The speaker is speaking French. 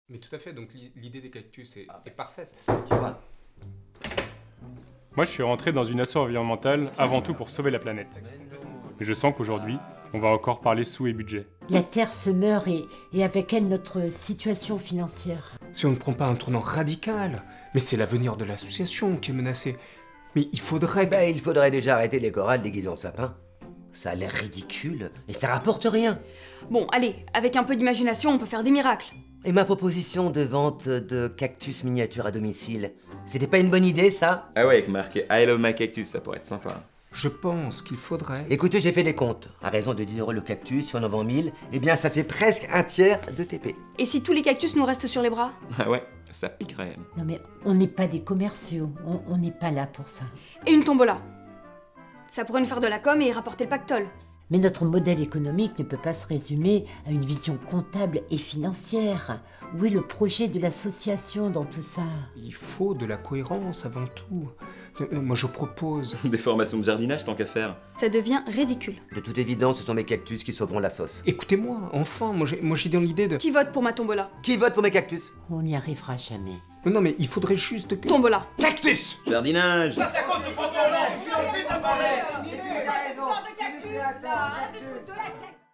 Mais tout à fait, donc l'idée des cactus est parfaite. Tu vois. Moi, je suis rentré dans une asso environnementale avant tout pour sauver la planète. Et je sens qu'aujourd'hui, on va encore parler sous et budget. La Terre se meurt et avec elle notre situation financière. Si on ne prend pas un tournant radical, mais c'est l'avenir de l'association qui est menacé. Mais il faudrait que... Ben, il faudrait déjà arrêter les chorales déguisées en sapin. Ça a l'air ridicule et ça rapporte rien. Bon, allez, avec un peu d'imagination, on peut faire des miracles. Et ma proposition de vente de cactus miniatures à domicile, c'était pas une bonne idée, ça? Ah ouais, avec marqué I love my cactus, ça pourrait être sympa. Je pense qu'il faudrait... Écoutez, j'ai fait les comptes. À raison de 10 € le cactus, si on en vend 1000, eh bien ça fait presque un tiers de TP. Et si tous les cactus nous restent sur les bras? Ah ouais, ça piquerait. Non mais on n'est pas des commerciaux, on n'est pas là pour ça. Et une tombola. Ça pourrait nous faire de la com et rapporter le pactole. Mais notre modèle économique ne peut pas se résumer à une vision comptable et financière. Où est le projet de l'association dans tout ça? Il faut de la cohérence avant tout. Moi je propose... Des formations de jardinage tant qu'à faire. Ça devient ridicule. De toute évidence, ce sont mes cactus qui sauveront la sauce. Écoutez-moi, enfin, moi j'ai dans l'idée de... Qui vote pour ma tombola? Qui vote pour mes cactus? On n'y arrivera jamais. Non mais il faudrait juste que... Tombola. Cactus! Jardinage! C'est à cause de François Hollande. Je suis envie de parler.